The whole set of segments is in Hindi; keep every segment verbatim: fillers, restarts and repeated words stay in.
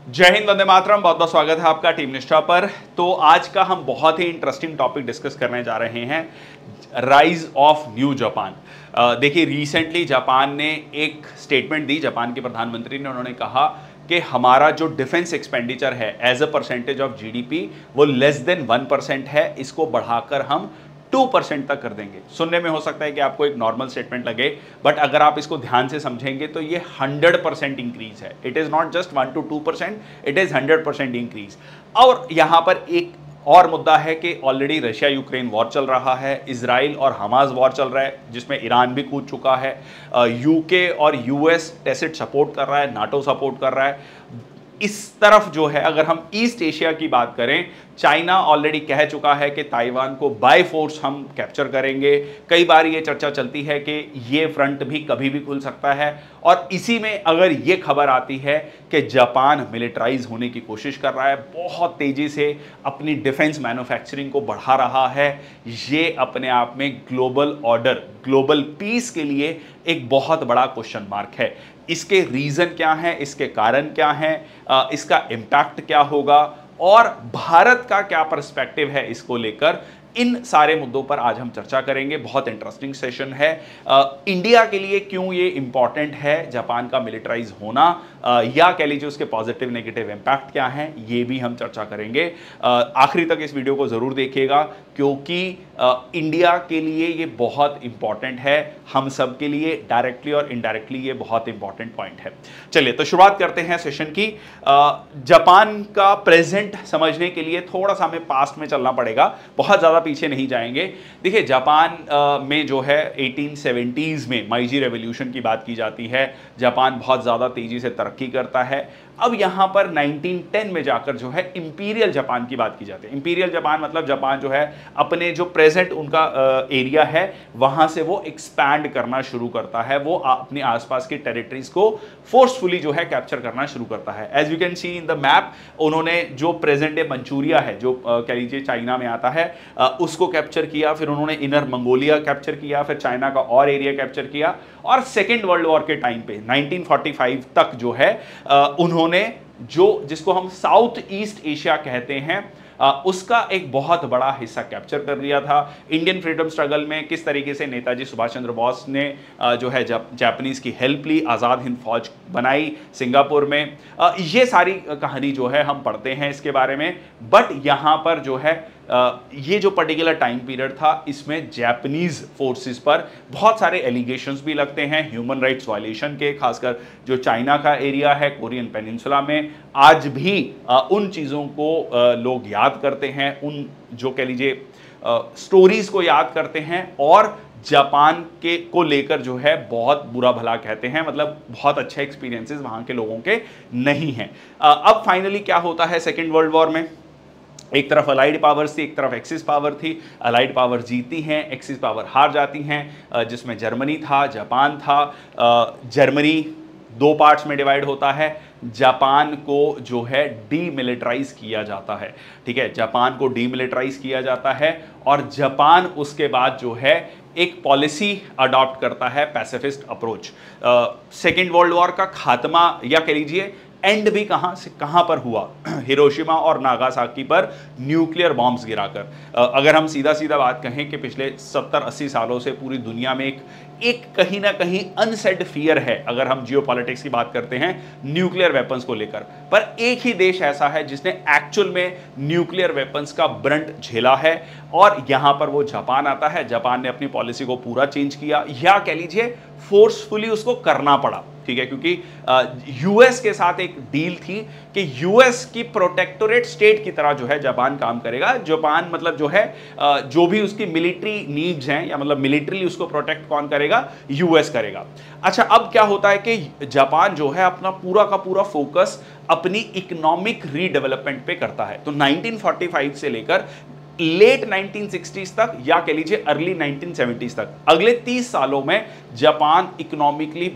जय हिंद, वंदे मातरम। बहुत बहुत स्वागत है आपका टीम निष्ठा पर। तो आज का हम बहुत ही इंटरेस्टिंग टॉपिक डिस्कस करने जा रहे हैं, राइज ऑफ न्यू जापान। देखिए, रिसेंटली जापान ने एक स्टेटमेंट दी, जापान के प्रधानमंत्री ने। उन्होंने कहा कि हमारा जो डिफेंस एक्सपेंडिचर है as a percentage of GDP वो लेस देन वन परसेंट है, इसको बढ़ाकर हम टू परसेंट तक कर देंगे। सुनने में हो सकता है कि आपको एक नॉर्मल स्टेटमेंट लगे, बट अगर आप इसको ध्यान से समझेंगे तो ये हंड्रेड परसेंट इंक्रीज है। It is not just one to two percent, it is hundred percent increase. और यहां पर एक और मुद्दा है कि ऑलरेडी रशिया यूक्रेन वॉर चल रहा है, इजराइल और हमास वॉर चल रहा है, जिसमें ईरान भी कूद चुका है, यूके और यूएस टैसिट सपोर्ट कर रहा है, नाटो सपोर्ट कर रहा है। इस तरफ जो है, अगर हम ईस्ट एशिया की बात करें, चाइना ऑलरेडी कह चुका है कि ताइवान को बाय फोर्स हम कैप्चर करेंगे। कई बार ये चर्चा चलती है कि ये फ्रंट भी कभी भी खुल सकता है। और इसी में अगर ये खबर आती है कि जापान मिलिटराइज होने की कोशिश कर रहा है, बहुत तेजी से अपनी डिफेंस मैन्युफैक्चरिंग को बढ़ा रहा है, ये अपने आप में ग्लोबल ऑर्डर, ग्लोबल पीस के लिए एक बहुत बड़ा क्वेश्चन मार्क है। इसके रीजन क्या है, इसके कारण क्या है, इसका इम्पैक्ट क्या होगा और भारत का क्या पर्सपेक्टिव है इसको लेकर, इन सारे मुद्दों पर आज हम चर्चा करेंगे। बहुत इंटरेस्टिंग सेशन है। आ, इंडिया के लिए क्यों ये इंपॉर्टेंट है जापान का मिलिटराइज होना, आ, या कह लीजिए उसके पॉजिटिव नेगेटिव इंपैक्ट क्या है, ये भी हम चर्चा करेंगे। आखिरी तक इस वीडियो को जरूर देखिएगा, क्योंकि आ, इंडिया के लिए ये बहुत इंपॉर्टेंट है, हम सब के लिए डायरेक्टली और इनडायरेक्टली ये बहुत इंपॉर्टेंट पॉइंट है। चलिए तो शुरुआत करते हैं सेशन की। आ, जापान का प्रेजेंट समझने के लिए थोड़ा सा हमें पास्ट में चलना पड़ेगा, बहुत ज्यादा पीछे नहीं जाएंगे। देखिए, जापान में जो है एटीन सेवेंटीज़ में माइजी रेवोल्यूशन की बात की जाती है। जापान बहुत ज़्यादा तेज़ी से तरक्की करता है। अब यहाँ पर नाइनटीन टेन में जाकर जो है इंपीरियल जापान की बात की जाती है। इंपीरियल जापान मतलब जापान जो है अपने जो प्रेजेंट उनका एरिया है वहाँ से वो एक्सपैंड करना शुरू करता है, वो अपने आसपास की टेरिटरीज को फोर्सफुली जो है कैप्चर करना शुरू करता है। As you can see in the map, उन्होंने जो प्रेजेंट डे मंचूरिया है, जो कह लीजिए चाइना में आता है, उसको कैप्चर किया, फिर उन्होंने इनर मंगोलिया कैप्चर किया, फिर चाइना का और एरिया कैप्चर किया, और सेकेंड वर्ल्ड वॉर के टाइम पे नाइनटीन फोर्टी फाइव तक जो है उन्होंने जो जिसको हम साउथ ईस्ट एशिया कहते हैं, आ, उसका एक बहुत बड़ा हिस्सा कैप्चर कर लिया था। इंडियन फ्रीडम स्ट्रगल में किस तरीके से नेताजी सुभाष चंद्र बोस ने आ, जो है जापानीज की हेल्प ली, आज़ाद हिंद फौज बनाई सिंगापुर में, आ, ये सारी कहानी जो है हम पढ़ते हैं इसके बारे में। बट यहाँ पर जो है आ, ये जो पर्टिकुलर टाइम पीरियड था, इसमें जापानीज फोर्सेस पर बहुत सारे एलिगेशंस भी लगते हैं ह्यूमन राइट्स वायलेशन के, खासकर जो चाइना का एरिया है कोरियन पेनिनसुला में। आज भी आ, उन चीज़ों को आ, लोग याद करते हैं, उन जो कह लीजिए स्टोरीज को याद करते हैं, और जापान के को लेकर जो है बहुत बुरा भला कहते हैं, मतलब बहुत अच्छे एक्सपीरियंसेस वहाँ के लोगों के नहीं हैं। अब फाइनली क्या होता है सेकेंड वर्ल्ड वॉर में, एक तरफ अलाइड पावर्स थी, एक तरफ एक्सिस पावर थी। अलाइड पावर जीती हैं, एक्सिस पावर हार जाती हैं, जिसमें जर्मनी था, जापान था। जर्मनी दो पार्ट्स में डिवाइड होता है। जापान को जो है डीमिलिटराइज किया जाता है, ठीक है, जापान को डीमिलिटराइज किया जाता है, और जापान उसके बाद जो है एक पॉलिसी अडॉप्ट करता है, pacifist approach. Second world war का खात्मा, या कह लीजिए एंड भी कहां से कहां पर हुआ, हिरोशिमा और नागासाकी पर न्यूक्लियर बॉम्ब्स गिराकर। अगर हम सीधा सीधा बात कहें कि पिछले सत्तर अस्सी सालों से पूरी दुनिया में एक एक कहीं ना कहीं अनसेड फियर है, अगर हम जियोपॉलिटिक्स की बात करते हैं न्यूक्लियर वेपन्स को लेकर। पर एक ही देश ऐसा है जिसने एक्चुअल में न्यूक्लियर वेपन्स का ब्रंट झेला है, और यहां पर वो जापान आता है। जापान ने अपनी पॉलिसी को पूरा चेंज किया, या कह लीजिए फोर्सफुली उसको करना पड़ा, ठीक है, क्योंकि यूएस के साथ एक डील थी कि यूएस की प्रोटेक्टोरेट स्टेट की तरह जो है जापान काम करेगा। जापान मतलब जो है आ, जो भी उसकी मिलिट्री नीड्स हैं, या मतलब मिलिट्रीली उसको प्रोटेक्ट कौन करेगा, यूएस करेगा। अच्छा, अब क्या होता है कि जापान जो है अपना पूरा का पूरा फोकस अपनी इकोनॉमिक रीडेवलपमेंट पे करता है। तो नाइनटीन फोर्टी फाइव से लेकर लेट नाइनटीन सिक्सटीज़ तक, या कह लीजिए अर्ली नाइनटीन सेवेंटीज़ तक, अगले तीस सालों में जापान इकोनॉमिकली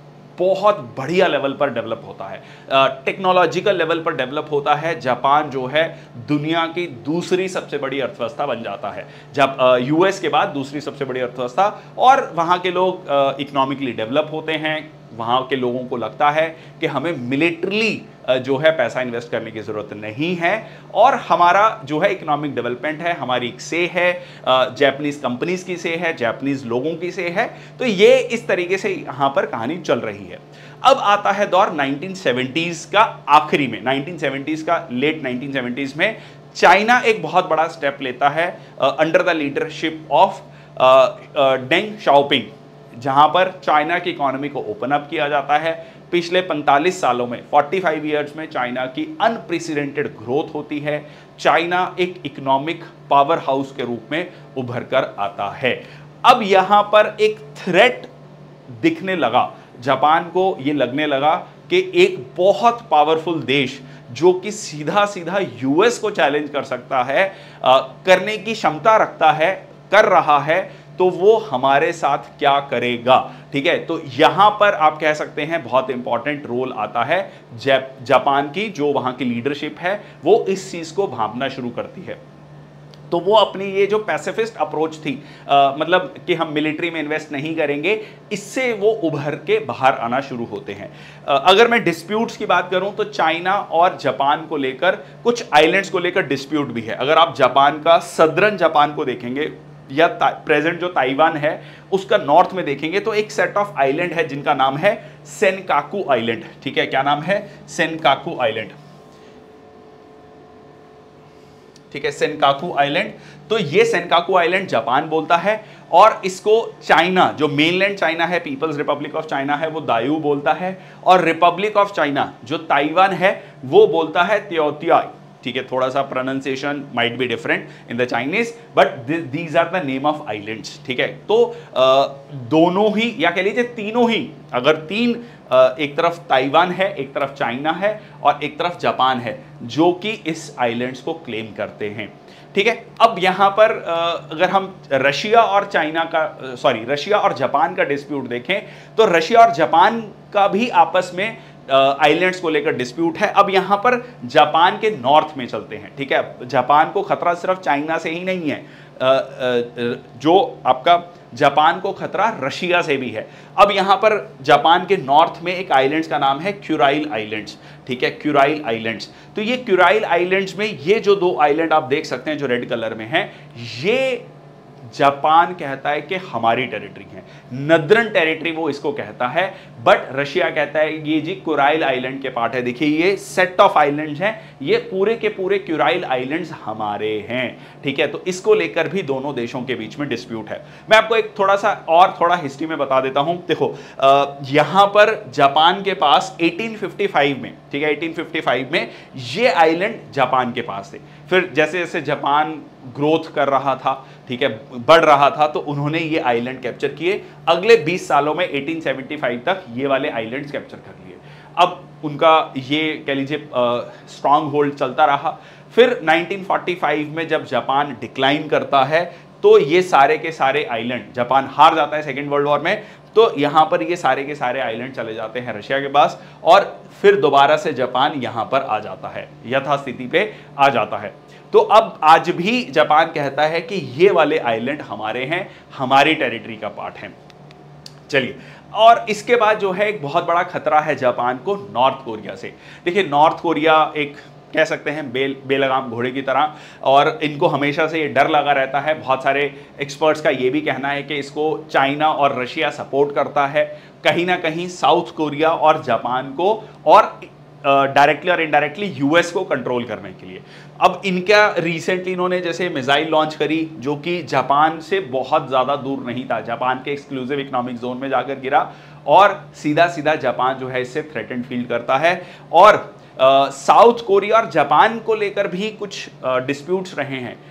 बहुत बढ़िया लेवल पर डेवलप होता है, टेक्नोलॉजिकल लेवल पर डेवलप होता है। जापान जो है दुनिया की दूसरी सबसे बड़ी अर्थव्यवस्था बन जाता है, जब यूएस के बाद दूसरी सबसे बड़ी अर्थव्यवस्था, और वहाँ के लोग इकोनॉमिकली डेवलप होते हैं, वहाँ के लोगों को लगता है कि हमें मिलिट्रली जो है पैसा इन्वेस्ट करने की ज़रूरत नहीं है और हमारा जो है इकोनॉमिक डेवलपमेंट है, हमारी एक से है, जापानीज़ कंपनीज की से है, जापानीज़ लोगों की से है। तो ये इस तरीके से यहाँ पर कहानी चल रही है। अब आता है दौर नाइनटीन सेवेंटीज़ का, आखिरी में नाइनटीन सेवेंटीज़ का, लेट नाइनटीन सेवेंटीज़ में चाइना एक बहुत बड़ा स्टेप लेता है under the leadership of Deng Xiaoping, जहां पर चाइना की इकोनॉमी को ओपन अप किया जाता है। पिछले पैंतालीस सालों में, पैंतालीस इयर्स में चाइना की अनप्रेसिडेंटेड ग्रोथ होती है। चाइना एक इकोनॉमिक पावर हाउस के रूप में उभर कर आता है। अब यहां पर एक थ्रेट दिखने लगा, जापान को ये लगने लगा कि एक बहुत पावरफुल देश जो कि सीधा सीधा यूएस को चैलेंज कर सकता है, आ, करने की क्षमता रखता है, कर रहा है, तो वो हमारे साथ क्या करेगा। ठीक है, तो यहां पर आप कह सकते हैं बहुत इंपॉर्टेंट रोल आता है जापान की, जो वहां की लीडरशिप है वो इस चीज को भांपना शुरू करती है। तो वो अपनी ये जो पैसिफिस्ट अप्रोच थी, आ, मतलब कि हम मिलिट्री में इन्वेस्ट नहीं करेंगे, इससे वो उभर के बाहर आना शुरू होते हैं। आ, अगर मैं डिस्प्यूट्स की बात करूं तो चाइना और जापान को लेकर, कुछ आइलैंड्स को लेकर डिस्प्यूट भी है। अगर आप जापान का सदर्न जापान को देखेंगे या प्रेजेंट जो ताइवान है उसका नॉर्थ में देखेंगे तो एक सेट ऑफ आइलैंड है जिनका नाम है सेनकाकू आइलैंड। ठीक है, क्या नाम है? Senkaku island. ठीक है, सेनकाकू आइलैंड। तो ये सेनकाकू आइलैंड जापान बोलता है और इसको चाइना, जो मेनलैंड चाइना है, पीपल्स रिपब्लिक ऑफ चाइना है, वो दायू बोलता है, और रिपब्लिक ऑफ चाइना जो ताइवान है वो बोलता है त्योतियाई। ठीक है, थोड़ा सा pronunciation might be different in the Chinese, but these are the name of islands. ठीक है, तो आ, दोनों ही, या कह लीजिए तीनों ही, अगर तीन, आ, एक तरफ ताइवान है, एक तरफ चाइना है और एक तरफ जापान है, जो कि इस आइलैंड्स को क्लेम करते हैं। ठीक है, अब यहां पर आ, अगर हम रशिया और चाइना का, सॉरी रशिया और जापान का डिस्प्यूट देखें तो रशिया और जापान का भी आपस में आइलैंड्स को लेकर डिस्प्यूट है। अब यहां पर जापान के नॉर्थ में चलते हैं। ठीक है, जापान को खतरा सिर्फ चाइना से ही नहीं है, आ, आ, जो आपका जापान को खतरा रशिया से भी है। अब यहां पर जापान के नॉर्थ में एक आइलैंड्स का नाम है क्यूराइल आइलैंड्स। ठीक है, क्यूराइल आइलैंड्स। तो ये क्यूराइल आइलैंड्स में ये जो दो आइलैंड आप देख सकते हैं जो रेड कलर में है, ये जापान कहता है कि हमारी टेरिटरी है, नदरन टेरिटरी वो इसको कहता है, बट रशिया कहता है ये जी कुराइल आइलैंड के पार्ट है। देखिए ये सेट ऑफ आइलैंड्स हैं, ये पूरे के पूरे कुराइल आइलैंड्स हमारे हैं। ठीक है, तो इसको लेकर भी दोनों देशों के बीच में डिस्प्यूट है। मैं आपको एक थोड़ा सा और थोड़ा हिस्ट्री में बता देता हूं। देखो यहां पर जापान के पास अठारह सौ पचपन में, ठीक है, अठारह सौ पचपन में ये आइलैंड जापान के पास थे। फिर जैसे जैसे जापान ग्रोथ कर रहा था, ठीक है, बढ़ रहा था, तो उन्होंने ये आइलैंड कैप्चर किए। अगले बीस सालों में अठारह सौ पचहत्तर तक ये वाले आइलैंड्स कैप्चर कर लिए। अब उनका ये कह लीजिए स्ट्रांग होल्ड चलता रहा। फिर उन्नीस सौ पैंतालीस में जब जापान डिक्लाइन करता है तो ये सारे के सारे आइलैंड, जापान हार जाता है सेकेंड वर्ल्ड वॉर में, तो यहां पर ये सारे के सारे आइलैंड चले जाते हैं रशिया के पास, और फिर दोबारा से जापान यहां पर आ जाता है, यथास्थिति पे आ जाता है। तो अब आज भी जापान कहता है कि ये वाले आइलैंड हमारे हैं, हमारी टेरिटरी का पार्ट है। चलिए, और इसके बाद जो है एक बहुत बड़ा खतरा है जापान को नॉर्थ कोरिया से। देखिए नॉर्थ कोरिया एक कह सकते हैं बेल बेलगाम घोड़े की तरह, और इनको हमेशा से ये डर लगा रहता है। बहुत सारे एक्सपर्ट्स का ये भी कहना है कि इसको चाइना और रशिया सपोर्ट करता है, कहीं ना कहीं साउथ कोरिया और जापान को, और डायरेक्टली और इनडायरेक्टली यूएस को कंट्रोल करने के लिए। अब इनका रिसेंटली इन्होंने जैसे मिसाइल लॉन्च करी जो कि जापान से बहुत ज़्यादा दूर नहीं था, जापान के एक्सक्लूसिव इकोनॉमिक जोन में जाकर गिरा, और सीधा सीधा जापान जो है इससे थ्रेटन फील करता है। और साउथ uh, कोरिया और जापान को लेकर भी कुछ डिस्प्यूट्स uh, रहे हैं,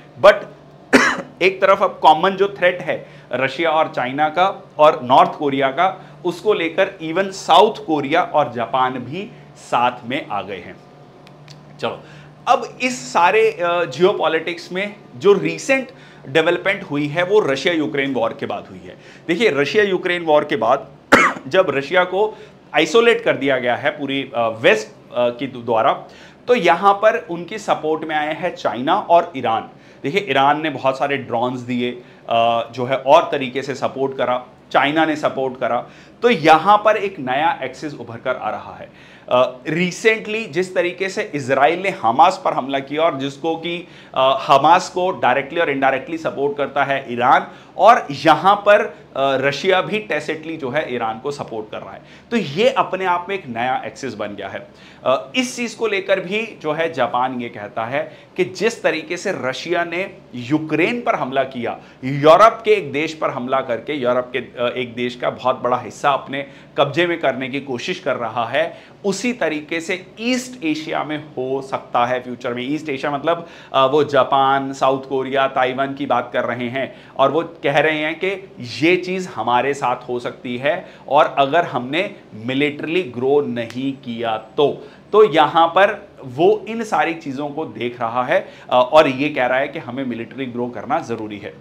बट एक तरफ अब कॉमन जो थ्रेट है रशिया और चाइना का और नॉर्थ कोरिया का, उसको लेकर इवन साउथ कोरिया और जापान भी साथ में आ गए हैं। चलो, अब इस सारे जियोपॉलिटिक्स में जो रीसेंट डेवलपमेंट हुई है वो रशिया यूक्रेन वॉर के बाद हुई है। देखिए रशिया यूक्रेन वॉर के बाद जब रशिया को आइसोलेट कर दिया गया है पूरी वेस्ट की द्वारा, तो यहां पर उनकी सपोर्ट में आए हैं चाइना और ईरान। देखिए ईरान ने बहुत सारे ड्रोन्स दिए, जो है और तरीके से सपोर्ट करा, चाइना ने सपोर्ट करा। तो यहां पर एक नया एक्सिस उभर कर आ रहा है। रिसेंटली uh, जिस तरीके से इजराइल ने हमास पर हमला किया और जिसको कि uh, हमास को डायरेक्टली और इनडायरेक्टली सपोर्ट करता है ईरान, और यहां पर रशिया भी टैसिटली जो है ईरान को सपोर्ट कर रहा है। तो ये अपने आप में एक नया एक्सिस बन गया है। इस चीज को लेकर भी जो है जापान ये कहता है कि जिस तरीके से रशिया ने यूक्रेन पर हमला किया, यूरोप के एक देश पर हमला करके यूरोप के एक देश का बहुत बड़ा हिस्सा अपने कब्जे में करने की कोशिश कर रहा है, उसी तरीके से ईस्ट एशिया में हो सकता है फ्यूचर में। ईस्ट एशिया मतलब वो जापान, साउथ कोरिया, ताइवान की बात कर रहे हैं, और वो कह रहे हैं कि ये चीज हमारे साथ हो सकती है, और अगर हमने मिलिट्रली ग्रो नहीं किया तो तो यहां पर वो इन सारी चीजों को देख रहा है और ये कह रहा है कि हमें मिलिट्री ग्रो करना जरूरी है।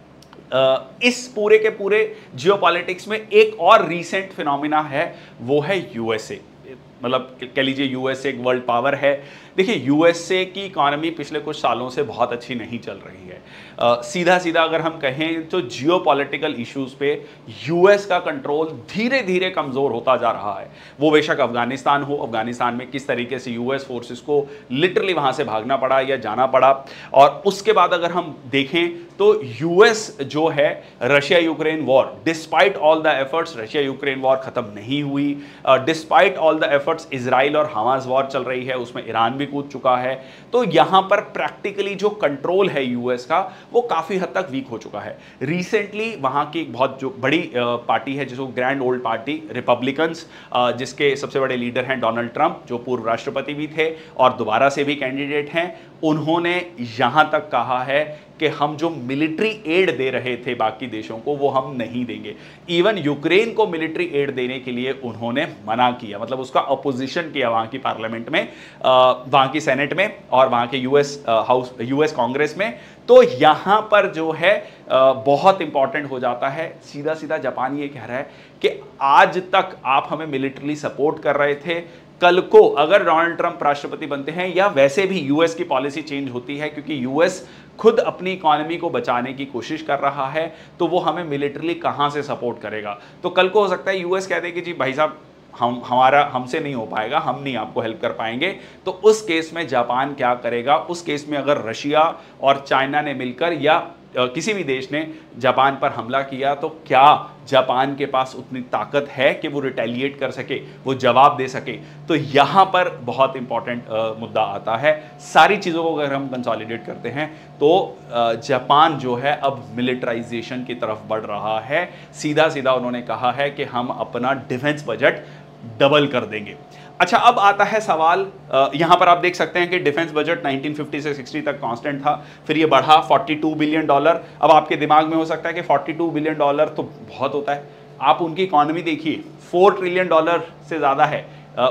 इस पूरे के पूरे जियोपॉलिटिक्स में एक और रीसेंट फिनोमिना है, वो है यूएसए। मतलब कह लीजिए यूएसए एक वर्ल्ड पावर है। देखिए यूएसए की इकोनॉमी पिछले कुछ सालों से बहुत अच्छी नहीं चल रही है। uh, सीधा सीधा अगर हम कहें तो जियोपॉलिटिकल इश्यूज पे यूएस का कंट्रोल धीरे धीरे कमजोर होता जा रहा है। वो बेशक अफगानिस्तान हो, अफगानिस्तान में किस तरीके से यूएस फोर्सेस को लिटरली वहां से भागना पड़ा या जाना पड़ा, और उसके बाद अगर हम देखें तो यूएस जो है Russia Ukraine war, despite all the efforts Russia Ukraine war खत्म नहीं हुई, despite all the efforts Israel और हमास वॉर चल रही है, उसमें ईरान भी कूद चुका है। तो यहां पर प्रैक्टिकली जो कंट्रोल है यूएस का वो काफी हद तक वीक हो चुका है। रिसेंटली वहां की एक बहुत जो बड़ी पार्टी है जिसको ग्रैंड ओल्ड पार्टी रिपब्लिकन्स, जिसके सबसे बड़े लीडर हैं डोनाल्ड ट्रंप, जो पूर्व राष्ट्रपति भी थे और दोबारा से भी कैंडिडेट हैं, उन्होंने यहां तक कहा है कि हम जो मिलिट्री एड दे रहे थे बाकी देशों को वो हम नहीं देंगे। इवन यूक्रेन को मिलिट्री एड देने के लिए उन्होंने मना किया, मतलब उसका अपोजिशन किया वहां की पार्लियामेंट में, वहां की सेनेट में और वहां के यूएस हाउस यूएस कांग्रेस में। तो यहां पर जो है बहुत इंपॉर्टेंट हो जाता है, सीधा सीधा जापान ये कह रहा है कि आज तक आप हमें मिलिट्रली सपोर्ट कर रहे थे, कल को अगर डोनाल्ड ट्रंप राष्ट्रपति बनते हैं या वैसे भी यूएस की पॉलिसी चेंज होती है, क्योंकि यूएस खुद अपनी इकोनॉमी को बचाने की कोशिश कर रहा है, तो वो हमें मिलिट्रली कहां से सपोर्ट करेगा। तो कल को हो सकता है यूएस कह दे कि जी भाई साहब हम हमारा हमसे नहीं हो पाएगा, हम नहीं आपको हेल्प कर पाएंगे। तो उस केस में जापान क्या करेगा? उस केस में अगर रशिया और चाइना ने मिलकर या किसी भी देश ने जापान पर हमला किया, तो क्या जापान के पास उतनी ताकत है कि वो रिटेलिएट कर सके, वो जवाब दे सके? तो यहां पर बहुत इंपॉर्टेंट मुद्दा आता है। सारी चीज़ों को अगर हम कंसोलिडेट करते हैं तो जापान जो है अब मिलिटराइजेशन की तरफ बढ़ रहा है। सीधा सीधा उन्होंने कहा है कि हम अपना डिफेंस बजट डबल कर देंगे। अच्छा, अब आता है सवाल, यहां पर आप देख सकते हैं कि डिफेंस बजट नाइनटीन फिफ्टी से सिक्सटी तक कांस्टेंट था, फिर ये बढ़ा बयालीस बिलियन डॉलर। अब आपके दिमाग में हो सकता है कि बयालीस बिलियन डॉलर तो बहुत होता है। आप उनकी इकोनॉमी देखिए, चार ट्रिलियन डॉलर से ज़्यादा है,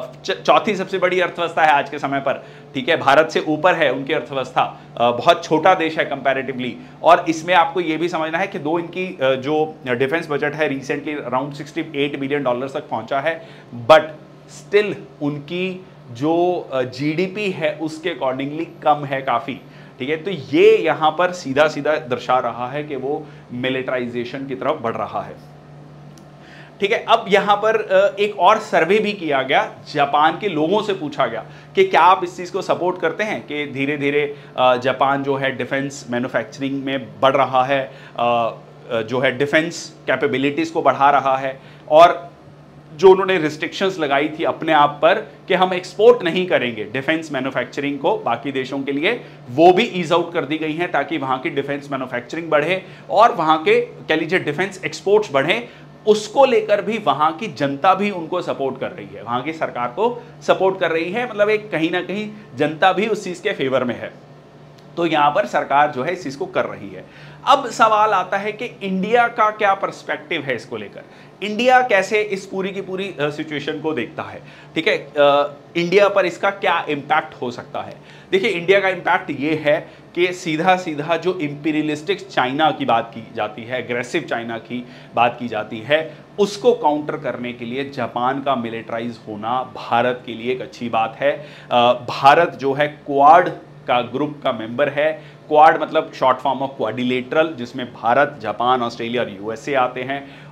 चौथी सबसे बड़ी अर्थव्यवस्था है आज के समय पर, ठीक है, भारत से ऊपर है उनकी अर्थव्यवस्था, बहुत छोटा देश है कंपैरेटिवली। और इसमें आपको ये भी समझना है कि दो इनकी जो डिफेंस बजट है रिसेंटली अराउंड अड़सठ बिलियन डॉलर तक पहुंचा है, बट स्टिल उनकी जो जीडीपी है उसके अकॉर्डिंगली कम है काफ़ी, ठीक है। तो ये यहाँ पर सीधा सीधा दर्शा रहा है कि वो मिलिटराइजेशन की तरफ बढ़ रहा है, ठीक है। अब यहाँ पर एक और सर्वे भी किया गया, जापान के लोगों से पूछा गया कि क्या आप इस चीज़ को सपोर्ट करते हैं कि धीरे धीरे जापान जो है डिफेंस मैन्युफैक्चरिंग में बढ़ रहा है, जो है डिफेंस कैपेबिलिटीज़ को बढ़ा रहा है, और जो उन्होंने रिस्ट्रिक्शंस लगाई थी अपने आप पर कि हम एक्सपोर्ट नहीं करेंगे डिफेंस मैन्युफैक्चरिंग को बाकी देशों के लिए, वो भी ईज आउट कर दी गई हैं ताकि वहाँ की डिफेंस मैन्युफैक्चरिंग बढ़े और वहाँ के कह लीजिए डिफेंस एक्सपोर्ट्स बढ़े। उसको लेकर भी वहाँ की जनता भी उनको सपोर्ट कर रही है, वहाँ की सरकार को सपोर्ट कर रही है, मतलब एक कहीं ना कहीं जनता भी उस चीज़ के फेवर में है। तो यहाँ पर सरकार जो है इस चीज़ को कर रही है। अब सवाल आता है कि इंडिया का क्या पर्सपेक्टिव है इसको लेकर, इंडिया कैसे इस पूरी की पूरी सिचुएशन को देखता है, ठीक है, इंडिया पर इसका क्या इम्पैक्ट हो सकता है। देखिए, इंडिया का इम्पैक्ट ये है कि सीधा सीधा जो इंपीरियलिस्टिक चाइना की बात की जाती है, एग्रेसिव चाइना की बात की जाती है, उसको काउंटर करने के लिए जापान का मिलिटराइज होना भारत के लिए एक अच्छी बात है। भारत जो है क्वाड का ग्रुप का मेंबर है। क्वाड मतलब शॉर्ट फॉर्म ऑफ क्वाड्रिलेटरल, जिसमें भारत, जापान, ऑस्ट्रेलिया और यूएसए आते हैं।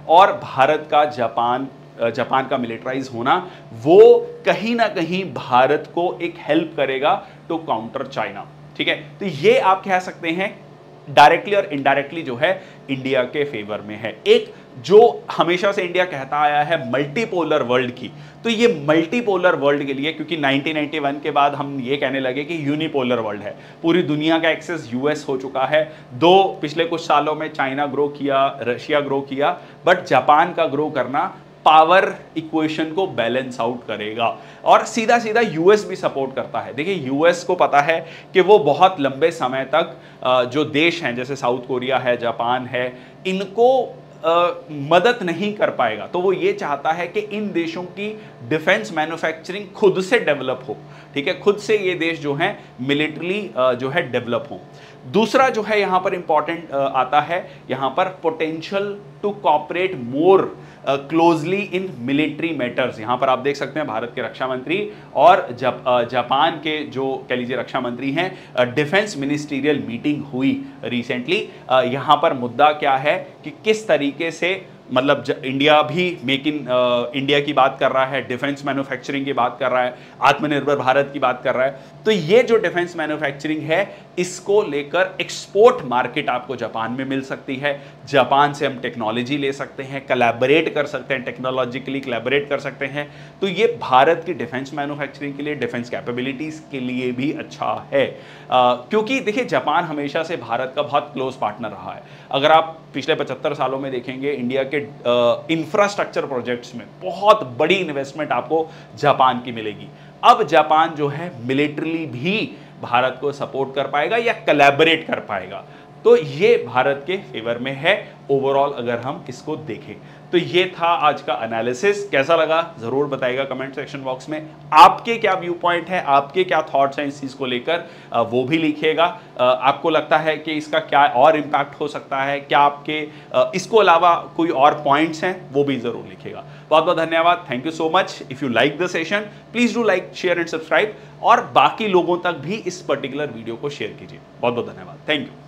और भारत का जापान जापान का मिलिटराइज होना वो कहीं ना कहीं भारत को एक हेल्प करेगा टू काउंटर चाइना। ठीक है, तो ये आप कह सकते हैं डायरेक्टली और इनडायरेक्टली जो है इंडिया के फेवर में है। एक जो हमेशा से इंडिया कहता आया है मल्टीपोलर वर्ल्ड की, तो ये मल्टीपोलर वर्ल्ड के लिए, क्योंकि नाइनटीन नाइंटी वन के बाद हम ये कहने लगे कि यूनिपोलर वर्ल्ड है, पूरी दुनिया का एक्सेस यूएस हो चुका है। दो पिछले कुछ सालों में चाइना ग्रो किया, रशिया ग्रो किया, बट जापान का ग्रो करना पावर इक्वेशन को बैलेंस आउट करेगा और सीधा सीधा यूएस भी सपोर्ट करता है। देखिए यूएस को पता है कि वो बहुत लंबे समय तक जो देश हैं जैसे साउथ कोरिया है, जापान है, इनको आ, मदद नहीं कर पाएगा, तो वो ये चाहता है कि इन देशों की डिफेंस मैन्युफैक्चरिंग खुद से डेवलप हो। ठीक है, खुद से ये देश जो है मिलिट्रली जो है डेवलप हो। दूसरा जो है यहां पर इंपॉर्टेंट आता है, यहां पर potential to cooperate more closely in military matters. यहां पर आप देख सकते हैं भारत के रक्षा मंत्री और जप, जापान के जो कह लीजिए रक्षा मंत्री हैं, डिफेंस मिनिस्टीरियल मीटिंग हुई रिसेंटली। यहां पर मुद्दा क्या है कि किस तरीके से मतलब इंडिया भी मेक इन इंडिया की बात कर रहा है, डिफेंस मैन्युफैक्चरिंग की बात कर रहा है, आत्मनिर्भर भारत की बात कर रहा है। तो ये जो डिफेंस मैन्युफैक्चरिंग है इसको लेकर एक्सपोर्ट मार्केट आपको जापान में मिल सकती है। जापान से हम टेक्नोलॉजी ले सकते हैं, कोलैबोरेट कर सकते हैं, टेक्नोलॉजिकली कोलैबोरेट कर सकते हैं। तो ये भारत की डिफेंस मैन्युफैक्चरिंग के लिए, डिफेंस कैपेबिलिटीज के लिए भी अच्छा है, आ, क्योंकि देखिए जापान हमेशा से भारत का बहुत क्लोज पार्टनर रहा है। अगर आप पिछले पचहत्तर सालों में देखेंगे इंडिया के इंफ्रास्ट्रक्चर प्रोजेक्ट्स में बहुत बड़ी इन्वेस्टमेंट आपको जापान की मिलेगी। अब जापान जो है मिलिट्रली भी भारत को सपोर्ट कर पाएगा या कोलैबोरेट कर पाएगा, तो ये भारत के फेवर में है ओवरऑल अगर हम इसको देखें। तो ये था आज का एनालिसिस, कैसा लगा जरूर बताइएगा कमेंट सेक्शन बॉक्स में। आपके क्या व्यू पॉइंट है, आपके क्या थॉट्स हैं इस चीज को लेकर, वो भी लिखिएगा। आपको लगता है कि इसका क्या और इम्पैक्ट हो सकता है, क्या आपके इसको अलावा कोई और पॉइंट्स हैं, वो भी जरूर लिखिएगा। बहुत बहुत धन्यवाद, thank you so much. If you like the session please do like, share and subscribe और बाकी लोगों तक भी इस पर्टिकुलर वीडियो को शेयर कीजिए। बहुत बहुत धन्यवाद, थैंक यू।